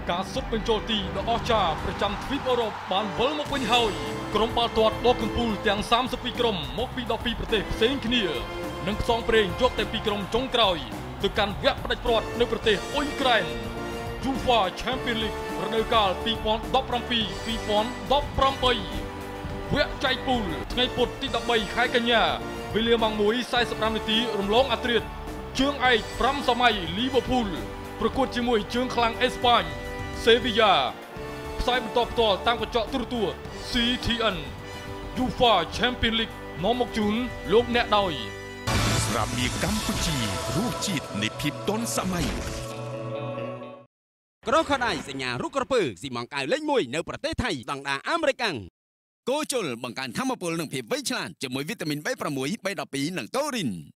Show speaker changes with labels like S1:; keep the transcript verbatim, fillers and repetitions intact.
S1: ការសុបបញ្ចូលទីដ៏អស្ចារ្យប្រចាំទ្វីបអឺរ៉ុបបានវិលមកវិញហើយក្រុមបាល់ទាត់ដ៏កំពូលទាំងសាមសិបពីរក្រុមមកពីដប់ពីរប្រទេសផ្សេងគ្នានឹងផ្សងព្រេងយកតែពីរក្រុមចុងក្រោយទៅកាន់វគ្គផ្ដាច់ព្រាត់នៅប្រទេសអ៊ុយក្រែន UEFA Champions League រដូវកាលពីរពាន់ដប់ប្រាំពីរ ពីរពាន់ដប់ប្រាំបី វគ្គចែកពូលថ្ងៃពុធទីដប់បីខែកញ្ញាវេលាម៉ោងមួយសែនសិបប្រាំនាទីរំលងអាត្រៀតជើងឯកប្រាំសម័យលីវើពូលប្រកួតជាមួយជើងខ្លាំងអេស្ប៉ាញសេវីយ៉ាផ្សាយបន្តផ្ទាល់តាមកញ្ចក់ទូរទស្សន៍ ซี ที เอ็น UEFA Champions League នាំមកជូនលោកអ្នកដោយ
S2: ស្រាបៀរកម្ពុជារសជាតិនៃភាពទាន់សម័យ
S3: ក្រខដៃសញ្ញារុកក្រពើស៊ីម៉ងកៅលេខមួយនៅប្រទេសថៃស្តង់ដារអាមេរិកគោជលបង្កើនធម៌ពលនិងភាពវៃឆ្លាតជាមួយវីតាមីន បេ ប្រាំមួយ បេ ដប់ពីរ និងតូរីន